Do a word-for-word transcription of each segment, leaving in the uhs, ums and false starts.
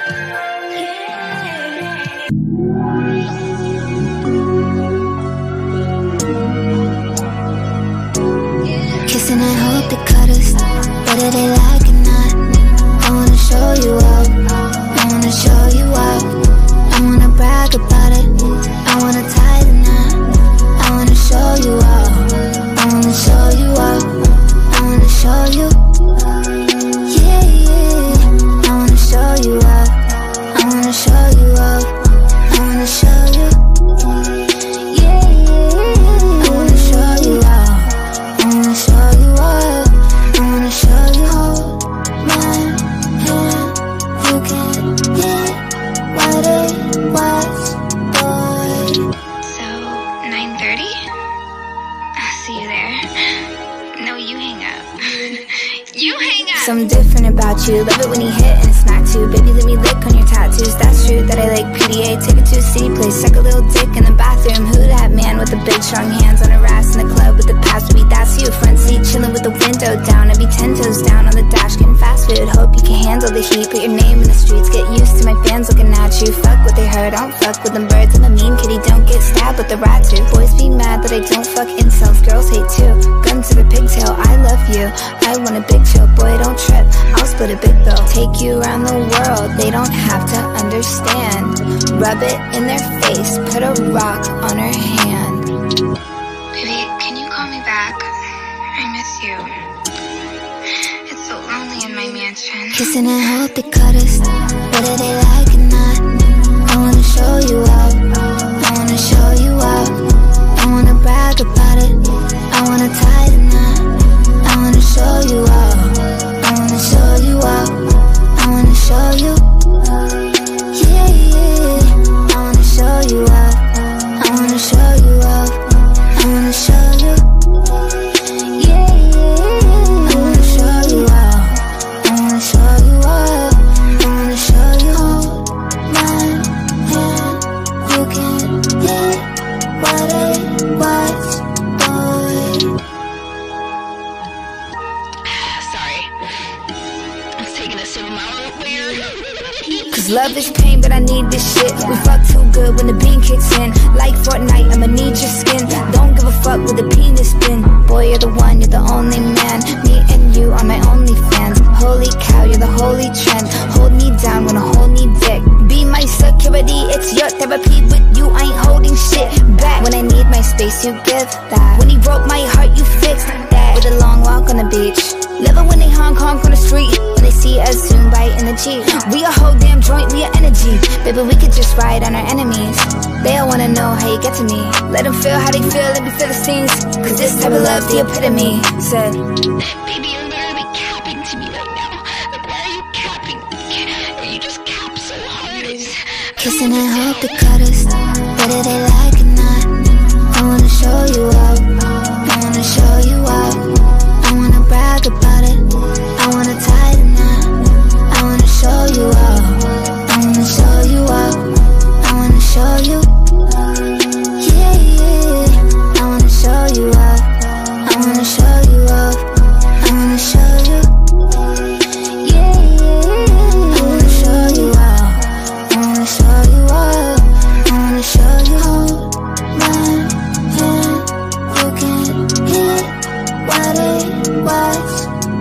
Kissing and hope they cut us, whether they like it or not. I wanna show you up, I wanna show you up. I wanna brag about it, I wanna tie the knot. I wanna show you up, I wanna show you up. I wanna show you, yeah, yeah. I wanna show you up, I wanna show you up. I wanna show you, yeah, yeah. I wanna show you up, I wanna show you up. I wanna show you, hold my hand. You can get what it was, boy. So, nine thirty? I'll see you there. No, you hang up. You hang up! Something different about you, love it when you hit and smack too. Baby, let me lick on your tattoos, that's true that I like P D A. Take it to a city place, suck a little dick in the bathroom. Who that man with the big strong hands on her ass in the club with the past? Maybe that's you, front seat chilling with the window down. I'd be ten toes down on the dash getting fast food. Hope you can handle the heat, put your name in the streets. Get used to my fans looking at you. Fuck what they heard, I don't fuck with them birds. I'm a mean kitty, don't get stabbed with the rat too. Boys be mad that I don't fuck incels, girls hate too. Gun to the pigtail, I love you, I want a big chill. Boy, don't trip, I'll split a big bill. Take you around the world, they don't have to understand. Rub it in their face, put a rock on her hand. Baby, can you call me back? I miss you. It's so lonely in my mansion. Kissing and hope they cut us, whether they like it or not. I wanna show you up, I wanna show you up. I wanna brag about it, I wanna tie the knot. I wanna show you up, I wanna show you up. I wanna show you, yeah, yeah. I wanna show you up, I wanna show you up. I wanna show you, yeah, yeah. I wanna show you up, I wanna show you up. I wanna show you, hold my hand. You can get what it was, boy. Sorry. I was taking a sip of my own beer. Cause love is pain, but I need this shit. We fuck too good when the bean kicks in. Like Fortnite, I'ma need your skin. Don't give a fuck with the penis spin. Boy, you're the one, you're the only man. Me and you are my only fans. Holy cow, you're the holy trend. Hold me down, wanna hold me dick. Be my security, it's your therapy. With you, I ain't holding shit back. When I need my space, you give that. When he broke my heart, you fixed that. With a long walk on the beach, living when they honk honk on the street. When they see us soon bite in the Jeep. We a whole damn joint, we a energy. Baby, we could just ride on our enemies. They all wanna know how you get to me. Let them feel how they feel, let me feel the stings. Cause this type of love's the epitome. Said, Baby, you're literally capping to me right now. Like, why are you capping? You just cap so hard. It's... kissing and hope they cut us, whether they like it or not. I wanna show you up, I wanna show you up. I wanna brag about it, I wanna tie the knot. I wanna show you up, I wanna show you up. I wanna show you, yeah, yeah. I wanna show you up, I wanna show you up. I wanna show you, yeah, yeah. I wanna show you up, I wanna show you up. I wanna show you, hold my hand. You can get what it was,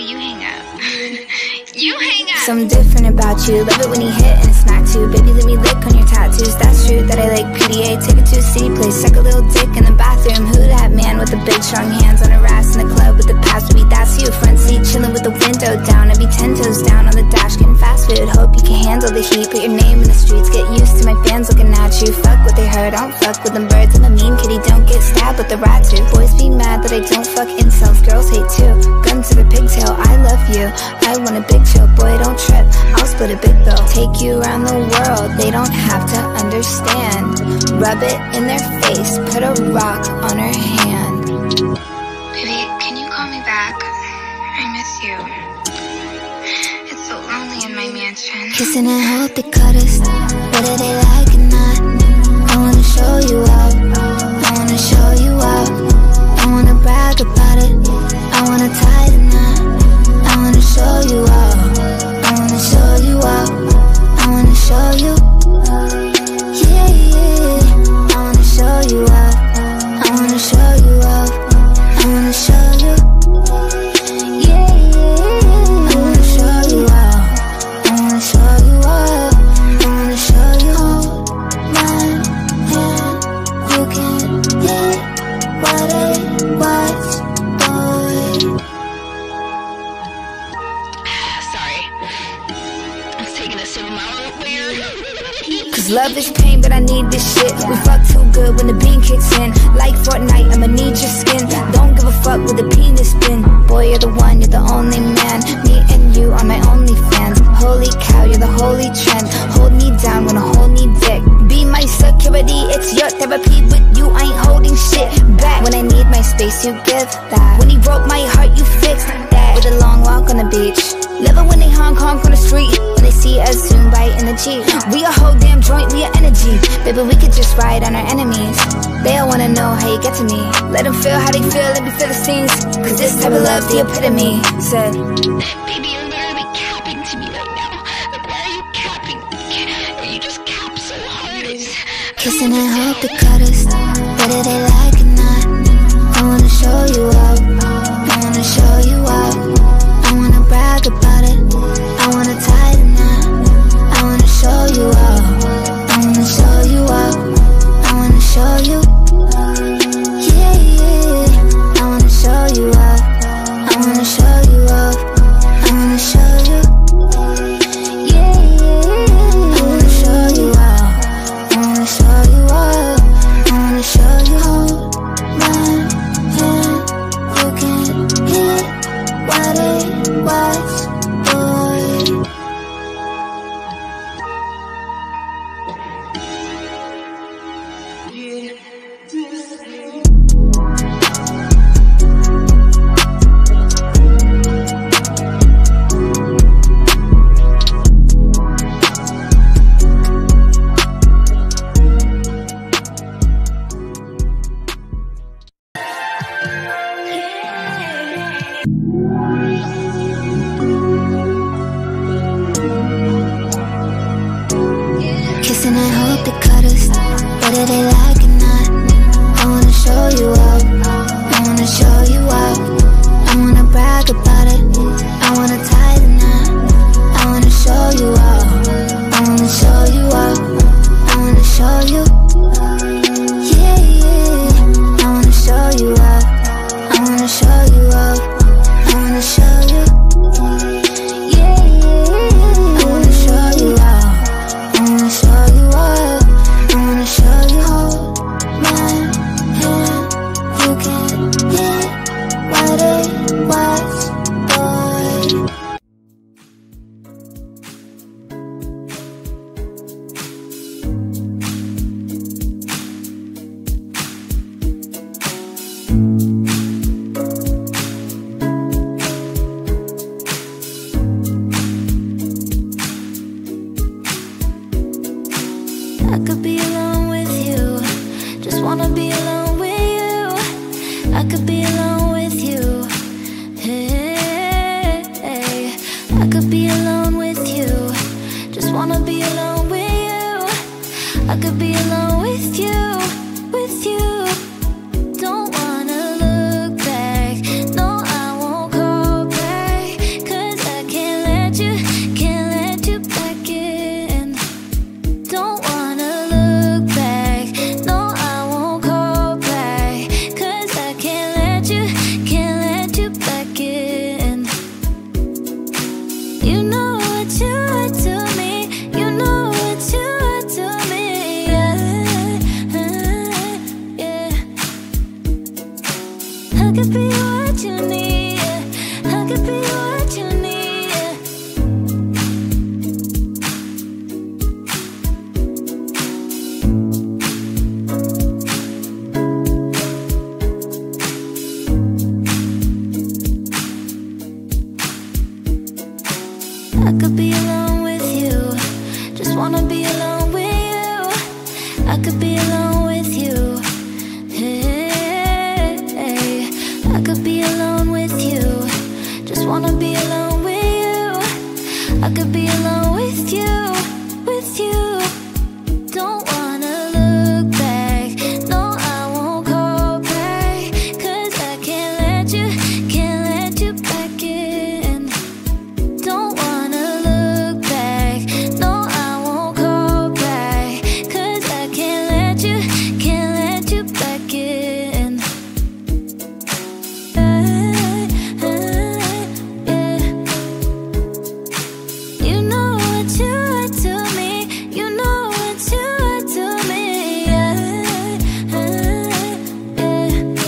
you hang up. You hang up. Something different about you. Love it when you hit and it's not too. Baby, let me lick on your tattoos. That's true that I like P D A. Take it to a city place, suck a little dick in the bathroom. Who that man with the big strong hands on her ass in the club with the past? Baby, that's you. Front seat chilling with the window down. I be ten toes down on the dash getting fast food. Hope you can handle the heat. Put your name in the streets. Get used to my fans looking at you. Fuck what they heard. I don't fuck with them birds. I'm a mean kitty. Don't get stabbed with the rat too. Boys be mad that I don't fuck incels. Girls hate too. Gun to the pigtail. I love you. I want a big chill. Boy, don't trip. I'll split a big bill. Take you around the world. They don't have to understand. Rub it in their face. Put a rock on her hand. Baby, can you call me back? I miss you. It's so lonely in my mansion. Kissing and hope they cut us. Whether they like it or not. I wanna show you up. I wanna show you up. I wanna brag about it. I wanna tie the knot. I wanna show you up. I wanna show you up. I wanna show you. Yeah, yeah. I wanna show you up. I wanna show you up. I wanna show you. Yeah, yeah. I wanna show you up. I wanna show you up. I wanna show you. Hold my hand. You can get what it was, boy. Sorry. I was taking a sip of my own beer. Cause love is pain, but I need this shit. We fuck too good when the bean kicks in. Like Fortnite, I'ma need your skin. Don't give a fuck with the penis spin. Boy, you're the one, you're the only man. Me and you are my only fans. Holy cow, you're the holy trend. Hold me down, wanna hold me dick. Be my security, it's your therapy. With you, I ain't holding shit back. When I need my space, you give that. When he broke my heart, you fixed that. With a long walk on the beach. Love it when they honk honk on the street. When they see us soon bite in the Jeep. We a whole damn joint, we a energy. Baby, we could just ride on our enemies. They all wanna know how you get to me. Let them feel how they feel, let me feel the scenes. Cause this type of love's the epitome. Said, Baby, you're literally capping to me right now. Like, why are you capping? You just cap so hard. It's... kissing and hope they cut us. Whether they like it or not. I wanna show you up. I wanna show you up. I wanna brag about it. I wanna tie the knot. I wanna show you up. I wanna show you up. I wanna show you. Yeah, yeah. I wanna show you up. I wanna show you up. I wanna show you. Yeah, yeah. I wanna show you up. I wanna show you up. I wanna show you. Hold my hand. You can get what it was, boy. Kissing and hope they cut us. Whether they like it or not. I wanna show you up. I wanna show you up. I wanna brag about it. I wanna tie the knot. I wanna show you up. I wanna show you up. I wanna show you. Yeah, yeah. I wanna show you up. I wanna show you up. I wanna show you. Yeah, yeah. I wanna show you up. I wanna show you up. I wanna show you. Hold my hand. You can get what it was, boy. I could be alone with you. Just wanna be alone with you. I could be alone with you. Hey, hey. I could be alone with you. Just wanna be alone with you. I could be alone with you, with you. Don't wanna look back. No, I won't call back. I could be alone with you. Just wanna be alone with you. I could be alone with you. Hey, hey. I could be alone with you. Just wanna be alone with you. I could be alone with you, with you. Don't wanna look back. No, I won't call back. Cause I can't let you, can't let you back in. Don't wanna look back. No, I won't call back. Cause I can't let you, can't let you back in. You know what you are to me. You know what you are to me. Yeah, yeah.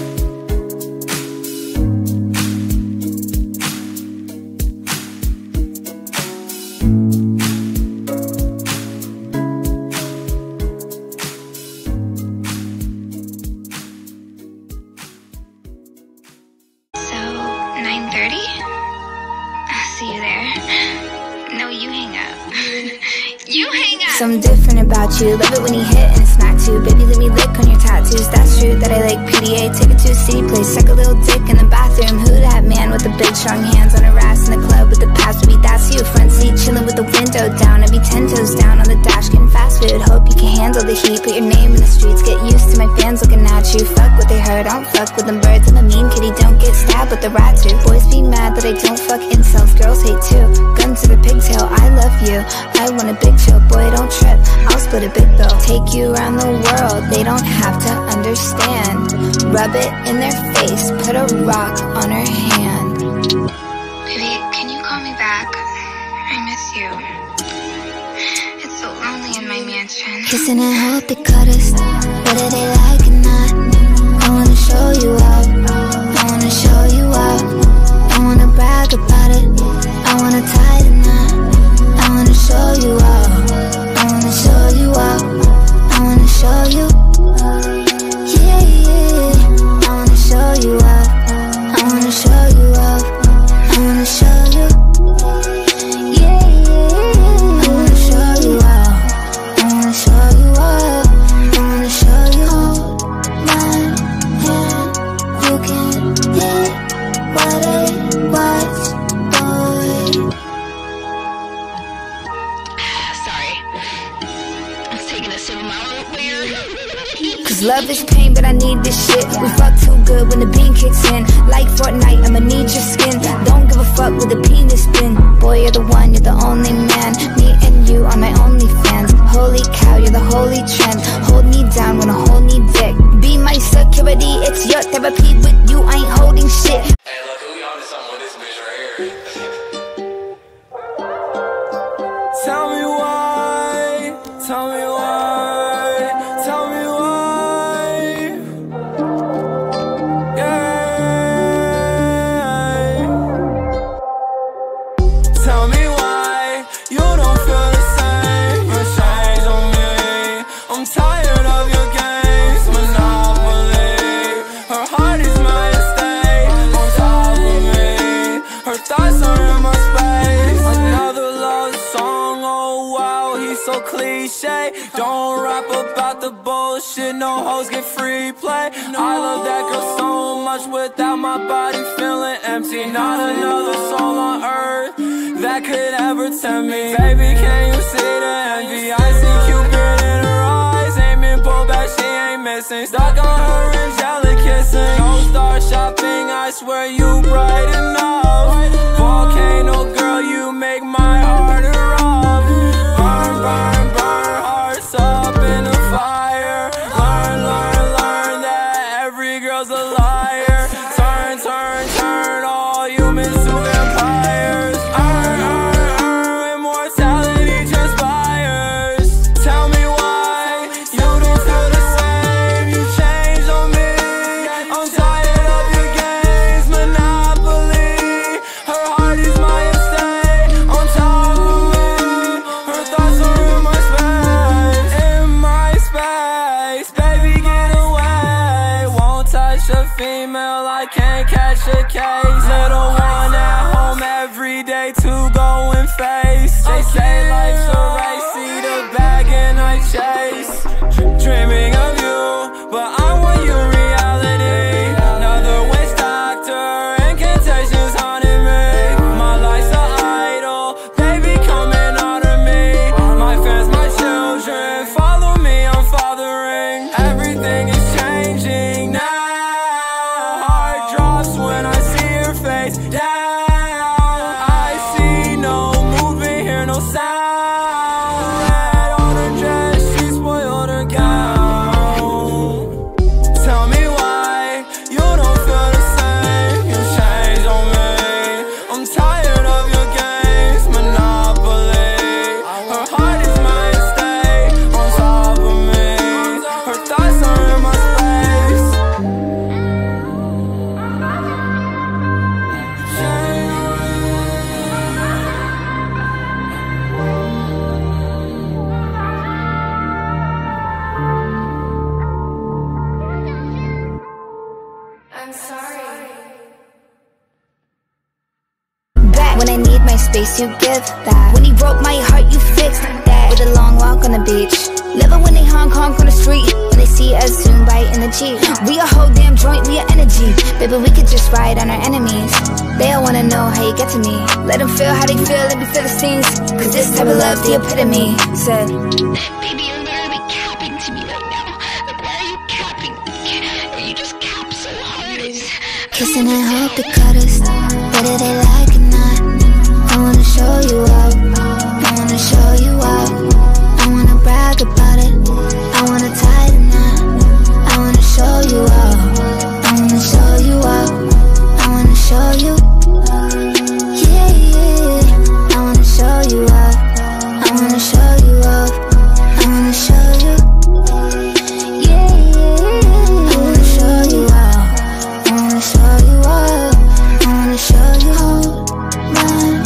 So, nine thirty? I'll see you there. No, you hang up. You hang up! Something different about you. Love it when you hit and smack too. Baby, let me lick on your tattoos. That's true that I like P D A. Take it to a city place. Suck a little dick in the bathroom. Who that man with the big strong hands on her ass in the club with the past? Baby, that's you. Front seat chilling with the window down. I be ten toes down on the dash getting fast food. Hope you can handle the heat. Put your name in the streets. Get used to my fans looking at you. Fuck what they heard. I don't fuck with them birds. I'm a mean kitty. Don't get stabbed with the rat too. Boys be mad that I don't fuck incels. Girls hate too. Gun to the pigtail. I love you. I want a big chill. Boy, don't trip. I'll split a big bill. Take you around the world. They don't have to understand. Rub it in their face. Put a rock on her hand. Baby, can you call me back? I miss you. It's so lonely in my mansion. Kissing and hope they cut us. Whether they like it or not. I wanna show you up. I wanna show you up. I wanna brag about it. I wanna tie the knot. I wanna show you up. I wanna show you up. I wanna show you. Yeah, yeah. I wanna show you up. I wanna show you up. I wanna show you. Yeah, yeah. I wanna show you up. I wanna show you up. I wanna show you. Hold my hand. You can get what it was, boy. Sorry. I was taking a sip of my own beer. Cause love is pain, but I need this shit. We fuck too good when the bean kicks in. Like Fortnite, I'ma need your skin. Don't give a fuck with the penis spin. Boy, you're the one, you're the only man. Me and you are my only fans. Holy cow, you're the holy trend. Hold me down, wanna hold me dick. Be my security, it's your therapy. With you, I ain't holding shit. Hey, look, we on to something with this bitch right here. Tell me why, tell me why, tell me why. Yeah. Tell me why you don't feel the same. You change on me. I'm tired of your games, monopoly. Her heart is my estate, on top of me. Her thoughts are in my space. Another love song, oh wow, he's so cliche. Don't rap about the bullshit, no hoes get free play. I love that girl so much without my body feeling empty. Not another soul on earth that could ever tempt me. Baby, can you see the envy? I see Cupid in her eyes, aiming pulled back, she ain't missing. Stuck on her angelic kissing. No star shopping, I swear you bright enough. Volcano girl, you make my heart erupt. Burn, burn, burn, hearts up in the fire. Learn, learn, learn that every girl's a liar. Turn, turn, turn all humans to vampires. Earn, earn, earn, immortality transpires. Tell me why you don't feel the same. You changed on me. I'm tired of your games, monopoly. Her heart is my estate, on top of me. Her thoughts are in my space, in my space. Baby, get away. Won't touch a female, I can't catch a case. Little one at home every day to go and fade. say life's a race, see the bag and I chase. Dreaming of you, but I want you reality. Another witch doctor, incantations haunting me. My life's an idol, they be coming out of me. My fans, my children, follow me, I'm fathering. Everything is changing now. Heart drops when I see your face down. I see no movement, hear no sound. Red on her dress, she spoiled her gown. Tell me why you don't feel the same. You changed on me. I'm tired of your games, Monopoly. Her heart is my estate, on top of me. Her thoughts are in my space. I'm sorry. Back when I need my space, you give that. When he broke my heart, you fixed that. With a long walk on the beach, living when they honk honk on the street. When they see us soon bite in the Jeep. We a whole damn joint, we a energy. Baby, we could just ride on our enemies. They all wanna know how you get to me. Let them feel how they feel, let me feel the scenes. Cause this type of love, the epitome. Said, Baby, you're literally capping to me right now. Like, why are you capping? You just cap so hard. It's... kissing and hope they cut us. Whether they like it or not, I wanna show you up. I wanna show you up. I wanna brag about it. I wanna tie the knot. I wanna show you up. I wanna show you up. I wanna show you. Yeah, yeah. I wanna show you up. I wanna show you up. I wanna show you. Yeah, yeah. I wanna show you up. I wanna show you up. I wanna show you. Hold my